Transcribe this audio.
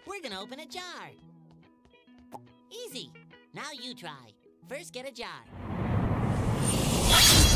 We're gonna open a jar. Easy. Now you try. First, get a jar.